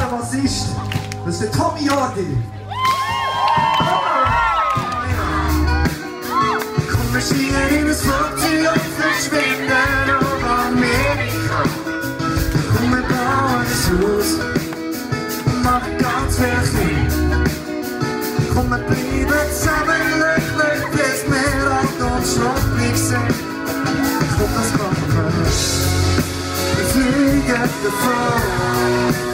Bassist. Das ist der Tommy Jordi. Komm, wir steigen in das Flugzeug und verschwinden auf Amerika. Komm, wir bauen ein Haus und machen ganz viel Kinder. Komm, wir bleiben zusammen glücklich, bis wir alt und schluckig sind. Komm, das machen wir. Wir fliegen davon.